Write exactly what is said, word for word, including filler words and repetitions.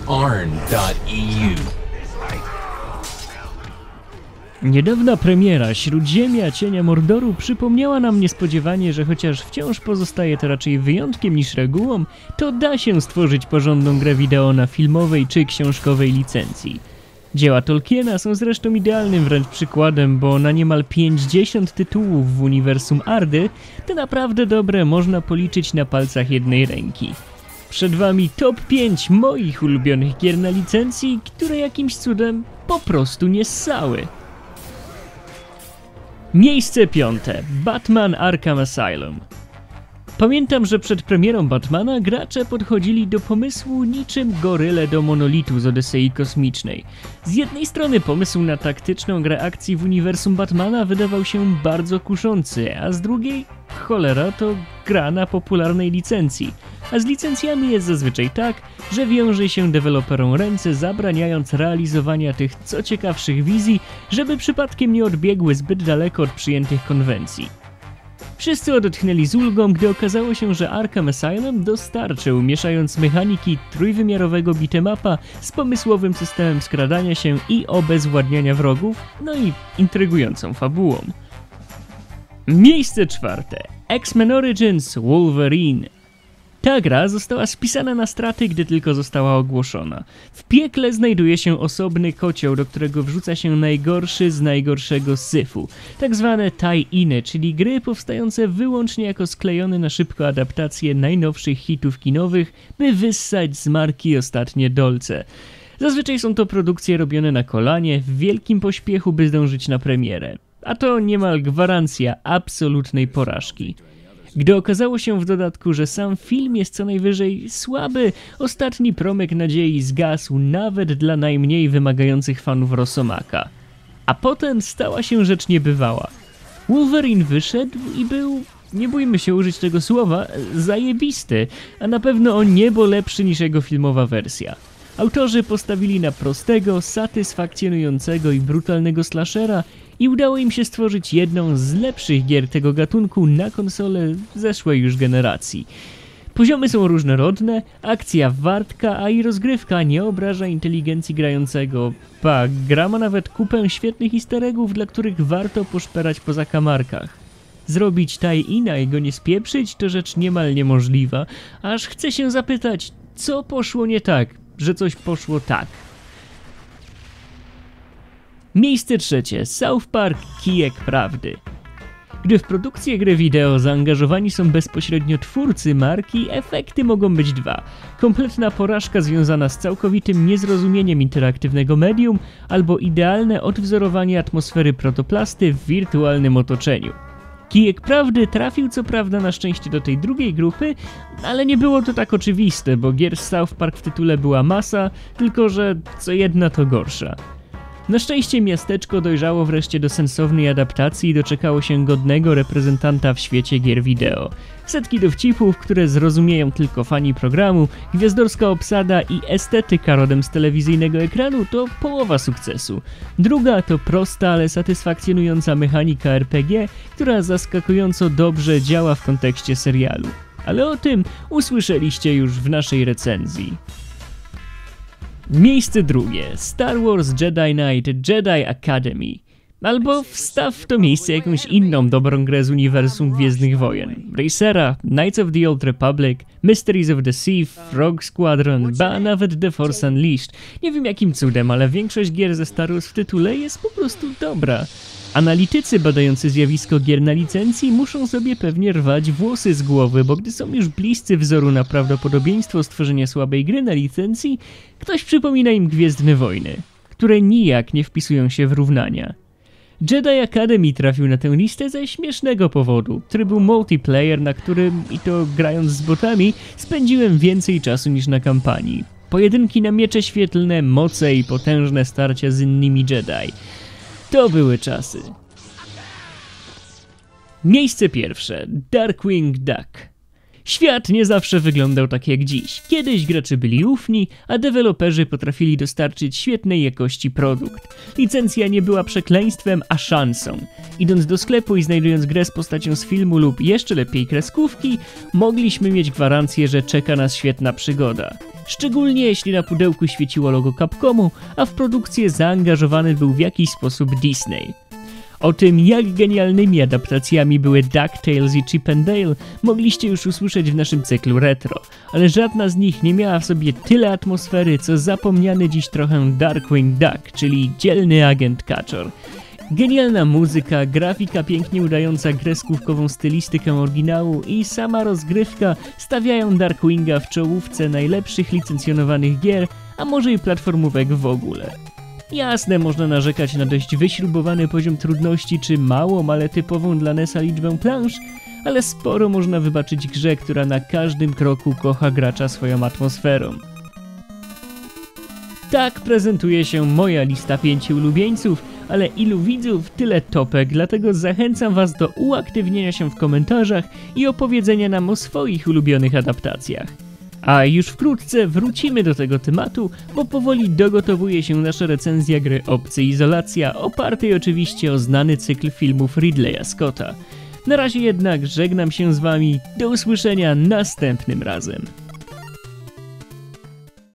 arn dot e u. Niedawna premiera Śródziemia Cienia Mordoru przypomniała nam niespodziewanie, że chociaż wciąż pozostaje to raczej wyjątkiem niż regułą, to da się stworzyć porządną grę wideo na filmowej czy książkowej licencji. Dzieła Tolkiena są zresztą idealnym wręcz przykładem, bo na niemal pięćdziesiąt tytułów w uniwersum Ardy te naprawdę dobre można policzyć na palcach jednej ręki. Przed wami top pięć moich ulubionych gier na licencji, które jakimś cudem po prostu nie ssały. Miejsce piąte. Batman Arkham Asylum. Pamiętam, że przed premierą Batmana gracze podchodzili do pomysłu niczym goryle do monolitu z Odysei Kosmicznej. Z jednej strony pomysł na taktyczną grę akcji w uniwersum Batmana wydawał się bardzo kuszący, a z drugiej, cholera, to gra na popularnej licencji. A z licencjami jest zazwyczaj tak, że wiąże się deweloperom ręce, zabraniając realizowania tych co ciekawszych wizji, żeby przypadkiem nie odbiegły zbyt daleko od przyjętych konwencji. Wszyscy odetchnęli z ulgą, gdy okazało się, że Arkham Asylum dostarczył, mieszając mechaniki trójwymiarowego beat'em-upa z pomysłowym systemem skradania się i obezwładniania wrogów, no i intrygującą fabułą. Miejsce czwarte. X-Men Origins Wolverine. Ta gra została spisana na straty, gdy tylko została ogłoszona. W piekle znajduje się osobny kocioł, do którego wrzuca się najgorszy z najgorszego syfu. Tak zwane tie-iny, czyli gry powstające wyłącznie jako sklejone na szybko adaptacje najnowszych hitów kinowych, by wyssać z marki ostatnie dolce. Zazwyczaj są to produkcje robione na kolanie, w wielkim pośpiechu, by zdążyć na premierę. A to niemal gwarancja absolutnej porażki. Gdy okazało się w dodatku, że sam film jest co najwyżej słaby, ostatni promyk nadziei zgasł nawet dla najmniej wymagających fanów Rosomaka. A potem stała się rzecz niebywała. Wolverine wyszedł i był, nie bójmy się użyć tego słowa, zajebisty, a na pewno o niebo lepszy niż jego filmowa wersja. Autorzy postawili na prostego, satysfakcjonującego i brutalnego slashera i udało im się stworzyć jedną z lepszych gier tego gatunku na konsole zeszłej już generacji. Poziomy są różnorodne, akcja wartka, a i rozgrywka nie obraża inteligencji grającego. Ba, gra ma nawet kupę świetnych easter eggów, dla których warto poszperać po zakamarkach. Zrobić tie-ina i go nie spieprzyć to rzecz niemal niemożliwa, aż chce się zapytać, co poszło nie tak, że coś poszło tak. Miejsce trzecie. South Park Kijek Prawdy. Gdy w produkcję gry wideo zaangażowani są bezpośrednio twórcy marki, efekty mogą być dwa. Kompletna porażka związana z całkowitym niezrozumieniem interaktywnego medium, albo idealne odwzorowanie atmosfery protoplasty w wirtualnym otoczeniu. Kijek Prawdy trafił co prawda na szczęście do tej drugiej grupy, ale nie było to tak oczywiste, bo gier z South Park w tytule była masa, tylko że co jedna to gorsza. Na szczęście miasteczko dojrzało wreszcie do sensownej adaptacji i doczekało się godnego reprezentanta w świecie gier wideo. Setki dowcipów, które zrozumieją tylko fani programu, gwiazdorska obsada i estetyka rodem z telewizyjnego ekranu to połowa sukcesu. Druga to prosta, ale satysfakcjonująca mechanika er pe gie, która zaskakująco dobrze działa w kontekście serialu. Ale o tym usłyszeliście już w naszej recenzji. Miejsce drugie. Star Wars Jedi Knight Jedi Academy. Albo wstaw w to miejsce jakąś inną dobrą grę z uniwersum Gwiezdnych Wojen. Racera, Knights of the Old Republic, Mysteries of the Sea, Rogue Squadron, ba nawet The Force Unleashed. Nie wiem jakim cudem, ale większość gier ze Star Wars w tytule jest po prostu dobra. Analitycy badający zjawisko gier na licencji muszą sobie pewnie rwać włosy z głowy, bo gdy są już bliscy wzoru na prawdopodobieństwo stworzenia słabej gry na licencji, ktoś przypomina im Gwiezdne Wojny, które nijak nie wpisują się w równania. Jedi Academy trafił na tę listę ze śmiesznego powodu. Trybu multiplayer, na którym, i to grając z botami, spędziłem więcej czasu niż na kampanii. Pojedynki na miecze świetlne, moce i potężne starcia z innymi Jedi. To były czasy. Miejsce pierwsze. Darkwing Duck. Świat nie zawsze wyglądał tak jak dziś. Kiedyś gracze byli ufni, a deweloperzy potrafili dostarczyć świetnej jakości produkt. Licencja nie była przekleństwem, a szansą. Idąc do sklepu i znajdując grę z postacią z filmu lub jeszcze lepiej kreskówki, mogliśmy mieć gwarancję, że czeka nas świetna przygoda. szczególnie jeśli na pudełku świeciło logo Capcomu, a w produkcję zaangażowany był w jakiś sposób Disney. O tym, jak genialnymi adaptacjami były DuckTales i Chip and Dale, mogliście już usłyszeć w naszym cyklu retro, ale żadna z nich nie miała w sobie tyle atmosfery, co zapomniany dziś trochę Darkwing Duck, czyli dzielny agent Kaczor. Genialna muzyka, grafika pięknie udająca kreskówkową stylistykę oryginału i sama rozgrywka stawiają Darkwinga w czołówce najlepszych licencjonowanych gier, a może i platformówek w ogóle. Jasne, można narzekać na dość wyśrubowany poziom trudności czy małą, ale typową dla nesa liczbę planż, ale sporo można wybaczyć grze, która na każdym kroku kocha gracza swoją atmosferą. Tak prezentuje się moja lista pięciu ulubieńców, ale ilu widzów, tyle topek, dlatego zachęcam was do uaktywnienia się w komentarzach i opowiedzenia nam o swoich ulubionych adaptacjach. A już wkrótce wrócimy do tego tematu, bo powoli dogotowuje się nasza recenzja gry Obcy Izolacja, opartej oczywiście o znany cykl filmów Ridleya Scotta. Na razie jednak żegnam się z wami, do usłyszenia następnym razem.